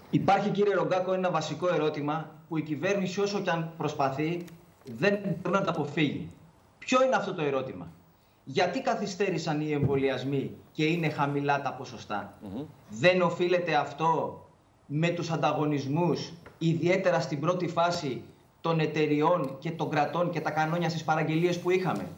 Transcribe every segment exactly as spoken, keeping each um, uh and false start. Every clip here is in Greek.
Υπάρχει, κύριε Ρογκάκο, ένα βασικό ερώτημα που η κυβέρνηση, όσο και αν προσπαθεί, δεν μπορεί να το αποφύγει. Ποιο είναι αυτό το ερώτημα? Γιατί καθυστέρησαν οι εμβολιασμοί και είναι χαμηλά τα ποσοστά? Mm-hmm. Δεν οφείλεται αυτό με τους ανταγωνισμούς, ιδιαίτερα στην πρώτη φάση των εταιριών και των κρατών και τα κανόνια στις παραγγελίες που είχαμε?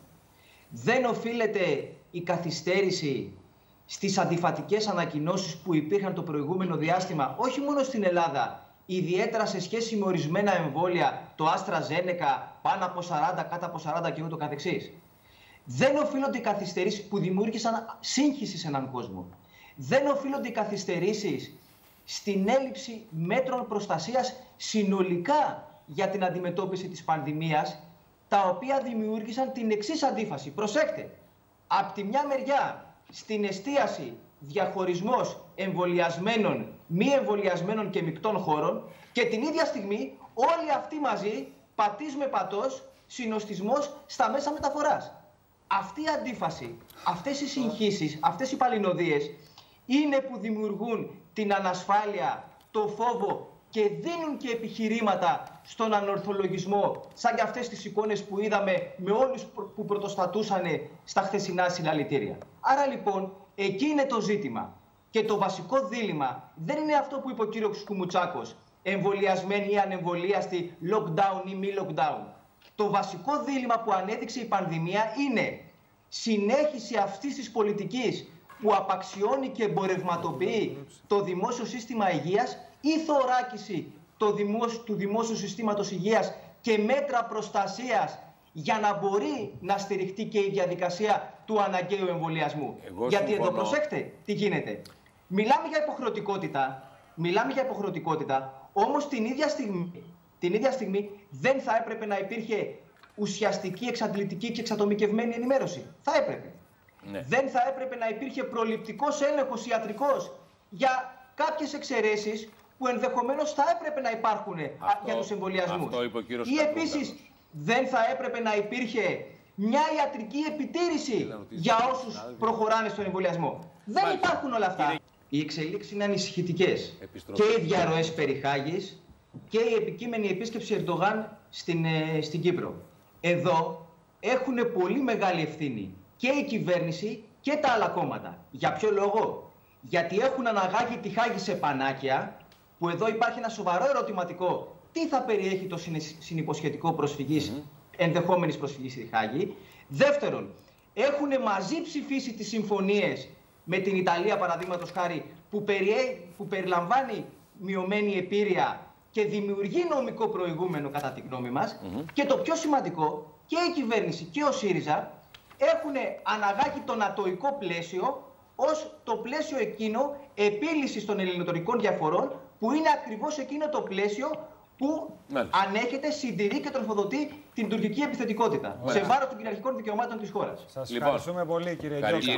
Δεν οφείλεται η καθυστέρηση στις αντιφατικές ανακοινώσεις που υπήρχαν το προηγούμενο διάστημα, όχι μόνο στην Ελλάδα, ιδιαίτερα σε σχέση με ορισμένα εμβόλια, το AstraZeneca, πάνω από σαράντα, κάτω από σαράντα και ούτω καθεξής? Δεν οφείλονται οι καθυστερήσεις που δημιούργησαν σύγχυση σε έναν κόσμο? Δεν οφείλονται οι καθυστερήσεις στην έλλειψη μέτρων προστασίας συνολικά για την αντιμετώπιση της πανδημίας, τα οποία δημιούργησαν την εξής αντίφαση? Προσέξτε, από τη μια μεριά στην εστίαση διαχωρισμός εμβολιασμένων, μη εμβολιασμένων και μεικτών χώρων, και την ίδια στιγμή όλοι αυτοί μαζί πατής με πατός συνοστισμός στα μέσα μεταφοράς. Αυτή η αντίφαση, αυτές οι συγχύσεις, αυτές οι παλινοδίες είναι που δημιουργούν την ανασφάλεια, το φόβο και δίνουν και επιχειρήματα στον ανορθολογισμό, σαν και αυτές τις εικόνες που είδαμε με όλους που πρωτοστατούσαν στα χθεσινά συλλαλητήρια. Άρα λοιπόν, εκεί είναι το ζήτημα. Και το βασικό δίλημμα δεν είναι αυτό που είπε ο κύριος Κουμουτσάκος, εμβολιασμένοι ή ανεμβολίαστοι, lockdown ή μη lockdown. Το βασικό δίλημμα που ανέδειξε η πανδημία είναι συνέχιση αυτής της πολιτικής που απαξιώνει και εμπορευματοποιεί το δημόσιο σύστημα υγείας, ή θωράκιση το δημόσιο, του δημόσιου συστήματος υγείας και μέτρα προστασίας για να μπορεί να στηριχτεί και η διαδικασία του αναγκαίου εμβολιασμού. Εγώ Γιατί συμφωνώ. Εδώ προσέξτε τι γίνεται. Μιλάμε για υποχρεωτικότητα, μιλάμε για υποχρεωτικότητα, όμως την ίδια στιγμή, την ίδια στιγμή δεν θα έπρεπε να υπήρχε ουσιαστική, εξαντλητική και εξατομικευμένη ενημέρωση? Θα έπρεπε. Ναι. Δεν θα έπρεπε να υπήρχε προληπτικός έλεγχος ιατρικός για κάποιες εξαιρέσεις που ενδεχομένως θα έπρεπε να υπάρχουν αυτό, για τους εμβολιασμούς? Ή επίσης δεν θα έπρεπε να υπήρχε μια ιατρική επιτήρηση για όσους προχωράνε στον εμβολιασμό? Δεν Μάλιστα. υπάρχουν όλα αυτά. Κύριε... Οι εξελίξεις είναι ανησυχητικές. Και οι διαρροές περί Χάγης και η επικείμενη επίσκεψη Ερντογάν στην, ε, στην Κύπρο. Εδώ έχουν πολύ μεγάλη ευθύνη και η κυβέρνηση και τα άλλα κόμματα. Για ποιο λόγο? Γιατί έχουν αναγάγει τη Χάγη σε πανάκια, που εδώ υπάρχει ένα σοβαρό ερωτηματικό. Τι θα περιέχει το συνυποσχετικό προσφυγής, mm-hmm. ενδεχόμενης προσφυγής στη Χάγη? Δεύτερον, έχουν μαζί ψηφίσει τις συμφωνίες με την Ιταλία, παραδείγματος χάρη, που, περιέ... που περιλαμβάνει μειωμένη επίρρεια και δημιουργεί νομικό προηγούμενο, κατά τη γνώμη μας. Mm-hmm. Και το πιο σημαντικό, και η κυβέρνηση και ο ΣΥΡΙΖΑ έχουν αναγάγει το νατοϊκό πλαίσιο ως το πλαίσιο εκείνο επίλυσης των ελληνοτουρκικών διαφορών, που είναι ακριβώς εκείνο το πλαίσιο που Μάλιστα. ανέχεται, συντηρεί και τροφοδοτεί την τουρκική επιθετικότητα Μάλιστα. σε βάρος των κυριαρχικών δικαιωμάτων της χώρας. Σας λοιπόν, ευχαριστούμε πολύ, κύριε Γιώργο.